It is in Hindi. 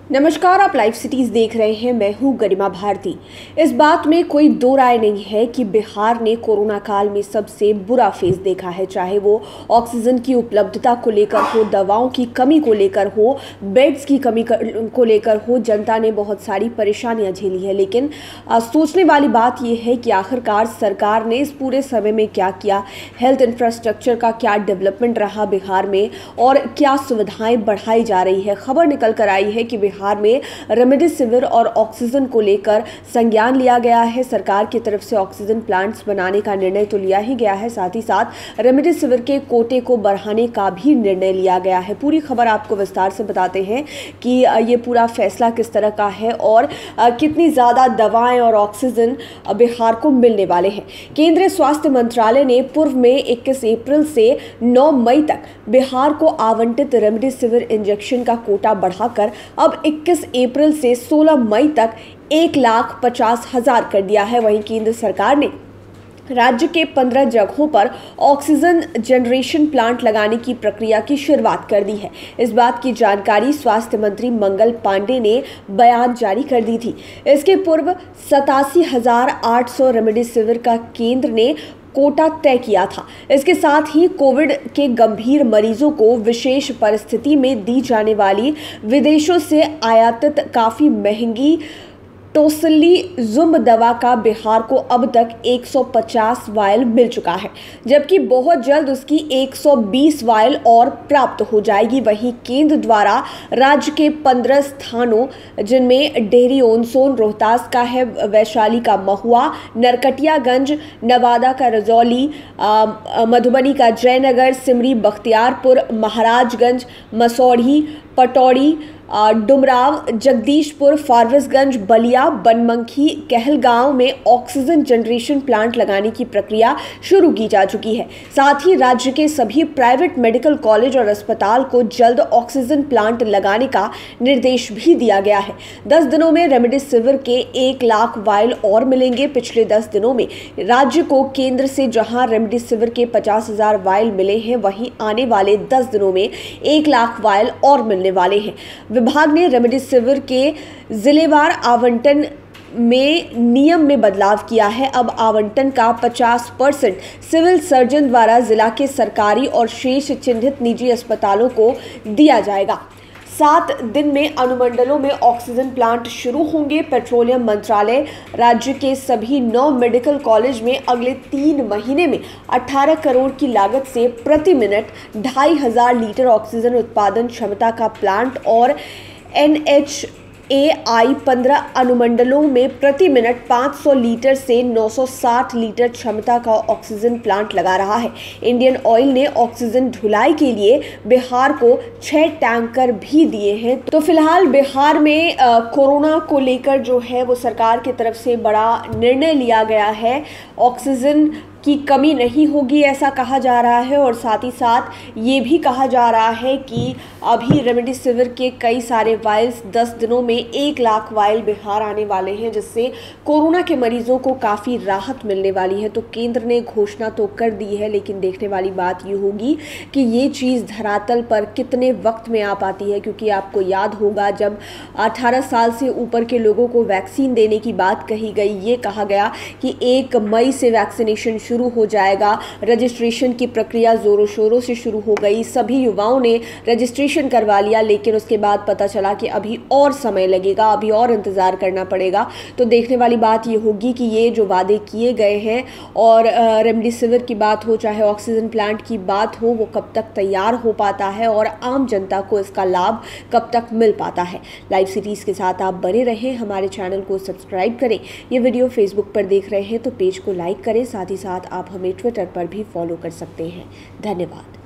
नमस्कार, आप लाइव सिटीज देख रहे हैं। मैं हूं गरिमा भारती। इस बात में कोई दो राय नहीं है कि बिहार ने कोरोना काल में सबसे बुरा फेज देखा है, चाहे वो ऑक्सीजन की उपलब्धता को लेकर हो, दवाओं की कमी को लेकर हो, बेड्स की कमी को लेकर हो। जनता ने बहुत सारी परेशानियां झेली है, लेकिन सोचने वाली बात यह है कि आखिरकार सरकार ने इस पूरे समय में क्या किया, हेल्थ इंफ्रास्ट्रक्चर का क्या डेवलपमेंट रहा बिहार में और क्या सुविधाएं बढ़ाई जा रही है। खबर निकल कर आई है कि बिहार में रेमडेसिविर और ऑक्सीजन को लेकर संज्ञान लिया गया है। सरकार की तरफ से ऑक्सीजन प्लांट्स बनाने का निर्णय तो लिया ही गया है, साथ ही साथ रेमडेसिविर के कोटे को बढ़ाने का भी निर्णय लिया गया है। पूरी खबर आपको विस्तार से बताते हैं कि ये पूरा फैसला किस तरह का है और कितनी ज़्यादा दवाएं और ऑक्सीजन बिहार को मिलने वाले हैं। केंद्रीय स्वास्थ्य मंत्रालय ने पूर्व में 21 अप्रैल से 9 मई तक बिहार को आवंटित रेमडेसिविर इंजेक्शन का कोटा बढ़ाकर अब 21 अप्रैल से 16 मई तक 1,50,000 कर दिया है। वहीं केंद्र सरकार ने राज्य के 15 जगहों पर ऑक्सीजन जनरेशन प्लांट लगाने की प्रक्रिया की शुरुआत कर दी है। इस बात की जानकारी स्वास्थ्य मंत्री मंगल पांडे ने बयान जारी कर दी थी। इसके पूर्व 87,800 रेमडेसिविर का केंद्र ने कोटा तय किया था। इसके साथ ही कोविड के गंभीर मरीजों को विशेष परिस्थिति में दी जाने वाली विदेशों से आयातित काफ़ी महंगी टोसिलीजुम दवा का बिहार को अब तक 150 वायल मिल चुका है, जबकि बहुत जल्द उसकी 120 वायल और प्राप्त हो जाएगी। वहीं केंद्र द्वारा राज्य के 15 स्थानों, जिनमें डेहरी ऑन-सोन रोहतास का है, वैशाली का महुआ, नरकटियागंज, नवादा का रजौली, मधुबनी का जयनगर, सिमरी, बख्तियारपुर, महाराजगंज, मसौढ़ी, पटौड़ी, डुमराव, जगदीशपुर, फारबिसगंज, बलिया, बनमनखी, कहलगांव में ऑक्सीजन जनरेशन प्लांट लगाने की प्रक्रिया शुरू की जा चुकी है। साथ ही राज्य के सभी प्राइवेट मेडिकल कॉलेज और अस्पताल को जल्द ऑक्सीजन प्लांट लगाने का निर्देश भी दिया गया है। 10 दिनों में रेमडेसिविर के 1 लाख वायल और मिलेंगे। पिछले 10 दिनों में राज्य को केंद्र से जहां रेमडेसिविर के 50,000 वायल मिले हैं, वहीं आने वाले 10 दिनों में 1 लाख वायल और मिलने वाले हैं। विभाग ने रेमडेसिविर के जिलेवार आवंटन में नियम में बदलाव किया है। अब आवंटन का 50% सिविल सर्जन द्वारा जिला के सरकारी और शेष चिन्हित निजी अस्पतालों को दिया जाएगा। 7 दिन में अनुमंडलों में ऑक्सीजन प्लांट शुरू होंगे। पेट्रोलियम मंत्रालय राज्य के सभी 9 मेडिकल कॉलेज में अगले 3 महीने में 18 करोड़ की लागत से प्रति मिनट 2,500 लीटर ऑक्सीजन उत्पादन क्षमता का प्लांट और NHAI 15 अनुमंडलों में प्रति मिनट 500 लीटर से 960 लीटर क्षमता का ऑक्सीजन प्लांट लगा रहा है। इंडियन ऑयल ने ऑक्सीजन ढुलाई के लिए बिहार को 6 टैंकर भी दिए हैं। तो फिलहाल बिहार में कोरोना को लेकर जो है वो सरकार की तरफ से बड़ा निर्णय लिया गया है। ऑक्सीजन की कमी नहीं होगी ऐसा कहा जा रहा है और साथ ही साथ ये भी कहा जा रहा है कि अभी रेमडेसिविर के कई सारे वायल्स 10 दिनों में 1 लाख वायल बिहार आने वाले हैं, जिससे कोरोना के मरीजों को काफ़ी राहत मिलने वाली है। तो केंद्र ने घोषणा तो कर दी है, लेकिन देखने वाली बात ये होगी कि ये चीज़ धरातल पर कितने वक्त में आ पाती है, क्योंकि आपको याद होगा जब 18 साल से ऊपर के लोगों को वैक्सीन देने की बात कही गई, ये कहा गया कि 1 मई से वैक्सीनेशन शुरू हो जाएगा। रजिस्ट्रेशन की प्रक्रिया जोरों शोरों से शुरू हो गई। सभी युवाओं ने रजिस्ट्रेशन करवा लिया, लेकिन उसके बाद पता चला कि अभी और समय लगेगा, अभी और इंतज़ार करना पड़ेगा। तो देखने वाली बात ये होगी कि ये जो वादे किए गए हैं और रेमडेसिविर की बात हो, चाहे ऑक्सीजन प्लांट की बात हो, वो कब तक तैयार हो पाता है और आम जनता को इसका लाभ कब तक मिल पाता है। लाइव सिटीज़ के साथ आप बने रहें, हमारे चैनल को सब्सक्राइब करें। ये वीडियो फेसबुक पर देख रहे हैं तो पेज को लाइक करें, साथ ही साथ आप हमें ट्विटर पर भी फॉलो कर सकते हैं। धन्यवाद।